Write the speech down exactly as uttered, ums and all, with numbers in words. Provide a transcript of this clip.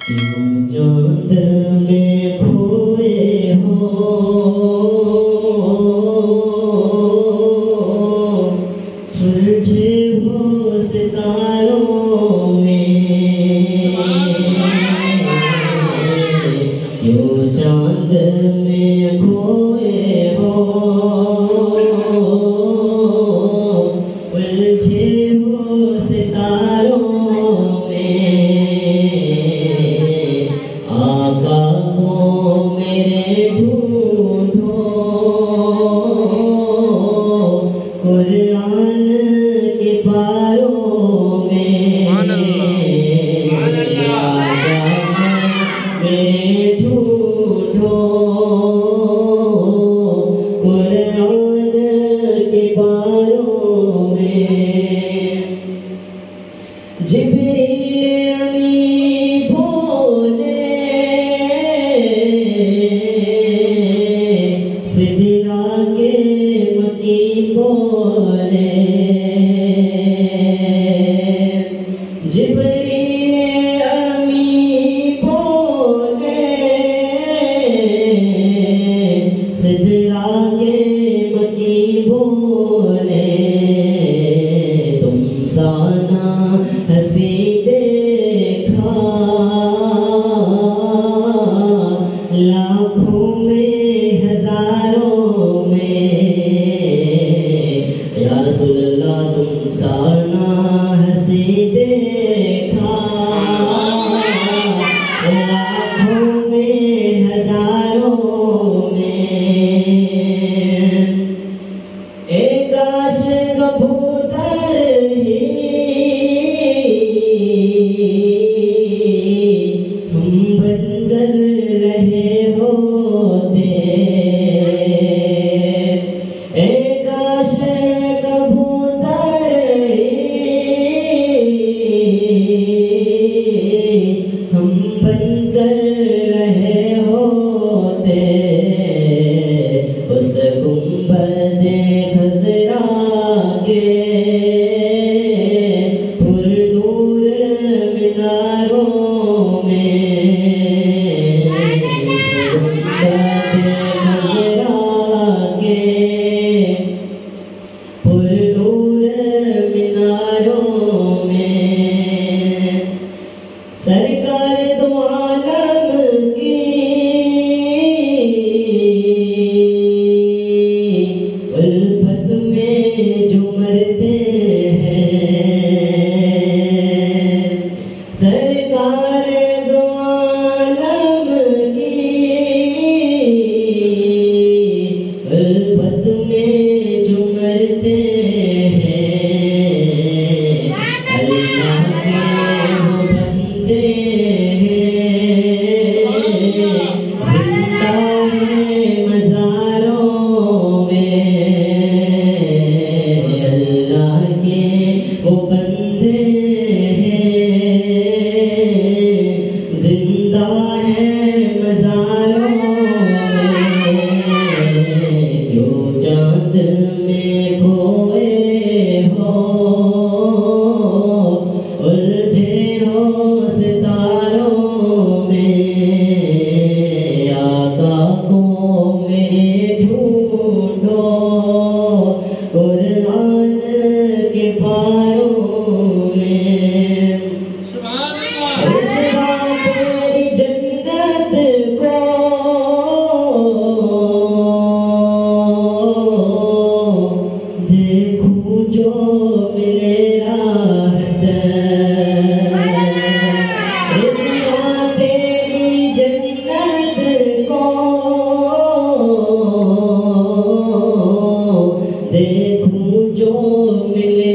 क्यों चांद में खोए हो, सुलझे हो सितारों में। क्यों चांद में खोए हो, उलझे हो सितारों में। आका को मेरे ढूंढो, कुरान के पारों में। आका मेरे ढूंढो, कुरान के पारों में। जिब्रील अमी बोले, सिदरा के मकी बोले। जिब्रील अमी बोले, सिदरा के मकी बोले। तुम साना हसी देखा, लाखों में हजारों में। या रसूल अल्लाह तुम साना हसी देखा, लाखों में हजारों में। एक आशिक कबूतर ही हम बनकर रहे होते। एक आशिक कबूतर ही हम बनकर रहे होते। उस गुंबदे खज़रा के पुरनूर मीनारों में। उस गुंबदे खज़रा के पुरनूर मीनारों में। सरकार दो आलम की उल्फत में जो मरते हैं। सरकार दो आलम की उल्फत में जो मरते हैं। अल्लाह के वो बंदे हैं, जिंदा है मज़ारों में। अल्लाह के वो बंदे हैं, जिंदा है मज़ारों में। क्यों चांद में खोए हो, उलझे हो सितारों में। आका को मेरे ढूंढो, कुरान के पारों में। रिज़वा तेरी जन्नत को देखूं जो मिले राहत। रिज़वा तेरी जन्नत को देखूं जो मिले